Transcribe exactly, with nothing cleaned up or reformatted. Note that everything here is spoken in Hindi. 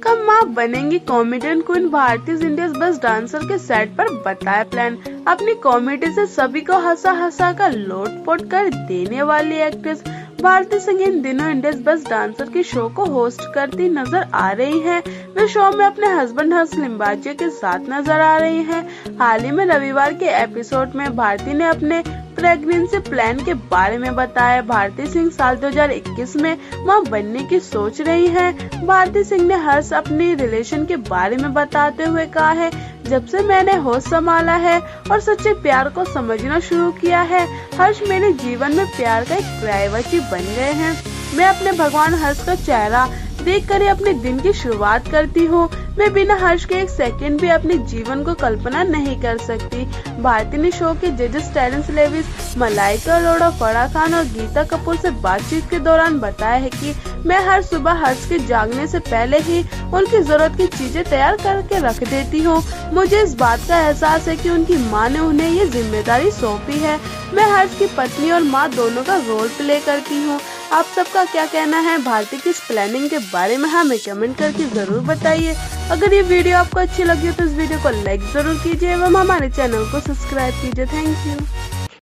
कब माँ बनेंगी comedian queen Bharti India's best dancer के सेट पर बताया प्लान। अपनी कॉमेडी से सभी को हंसा हंसा कर लोटपोट कर देने वाली एक्ट्रेस भारती सिंह इन दिनों इंडियाज बेस्ट डांसर के शो को होस्ट करती नजर आ रही हैं। वे शो में अपने हस्बैंड हर्ष लिम्बाचिया के साथ नजर आ रही हैं। हाल ही में रविवार के एपिसोड में भारती ने अपने प्रेगनेंसी प्लान के बारे में बताया। भारती सिंह साल दो हज़ार इक्कीस में मां बनने की सोच रही हैं। भारती सिंह ने हर्ष अपनी रिलेशन के बारे में बताते हुए कहा है, जब से मैंने होश संभाला है और सच्चे प्यार को समझना शुरू किया है, हर्ष मेरे जीवन में प्यार का एक प्राइवेसी बन गए हैं। मैं अपने भगवान हर्ष का चेहरा देख कर ही अपने दिन की शुरुआत करती हूँ। मैं बिना हर्ष के एक सेकंड भी अपने जीवन को कल्पना नहीं कर सकती। भारती ने शो के जजेस टेरेंस लेविस, मलाइका अरोड़ा, फराह खान और गीता कपूर से बातचीत के दौरान बताया है कि मैं हर सुबह हर्ष के जागने से पहले ही उनकी जरूरत की चीजें तैयार करके रख देती हूँ। मुझे इस बात का एहसास है कि उनकी माँ ने उन्हें ये जिम्मेदारी सौंपी है। मैं हर्ष की पत्नी और माँ दोनों का रोल प्ले करती हूँ। आप सबका क्या कहना है भारती की इस प्लानिंग के बारे में हमें कमेंट करके जरूर बताइए। अगर ये वीडियो आपको अच्छी लगी हो तो इस वीडियो को लाइक जरूर कीजिए एवं हमारे चैनल को सब्सक्राइब कीजिए। Thank you.